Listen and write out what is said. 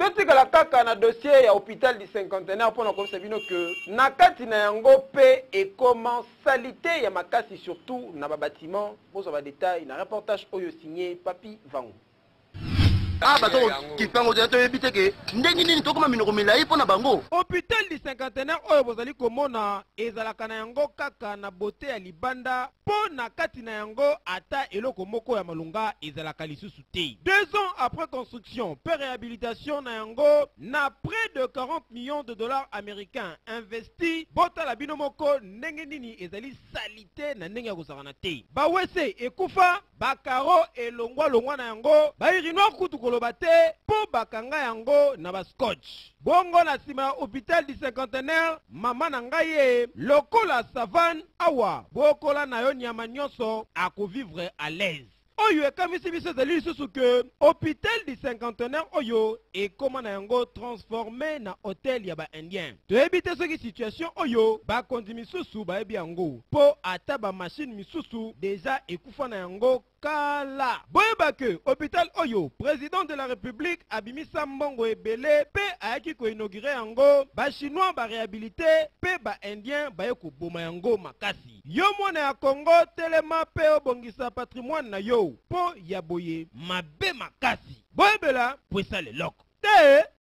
totikala kaka na dossier ya hôpital du cinquantenaire mpona komisa bino ke na kati na yango mpe ekoma salité ya makasi surtout na babâtiment bozwa badetail na reportage oyo signé Papi Vangu. Bato kipango za to ebite ke ndenge nini tokoma minoko milai pona bango. Hôpital du cinquantenaire oyo bozali komona ezalaka na yango kaka na beauté ya libanda po na kati na yango ata eloko moko ya malunga ezalaka lisusu te. 2 ans après construction, pe réhabilitation na yango na près de 40 millions de dollars américains investis bota la bino moko ndenge nini ezali salité na ndenge ya kozakana te. Bawese ekufa bakaro elongwa longwa na yango bairinoa kutu koloba te po bakanga yango na bascotch. Bongo na sima ya hôpital du cinquantenaire mama na ngai ye lokola savane awa bokola na yo nyama nyonso akovivre à l'aise. Oyo ekamisi biso ezali lisusu ke hôpital du cinquantenaire oyo ekoma na yango transformé na hôtel ya ba-indien. Toyebi te soki situation oyo bakonzi misusu bayebi yango po ata bamashine misusu deja ekufa na yango kala. Boyeba ke hôpital oyo président de la république abimisa mbongo ebele pe ayaki koinaugure yango bachinois baréhabilité pe ba-indien baye koboma yango makasi. Yo mwana ya Congo telema pe obongisa patrimoine na yo po ya boye mabe makasi. Boyebela pwesa leloko te